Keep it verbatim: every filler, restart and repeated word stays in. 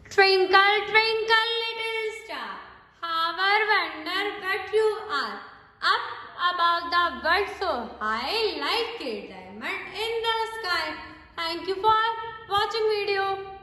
Twinkle, twinkle, little star, how I wonder what you are. Up above the world so high, like a diamond in the sky. Thank you for watching video.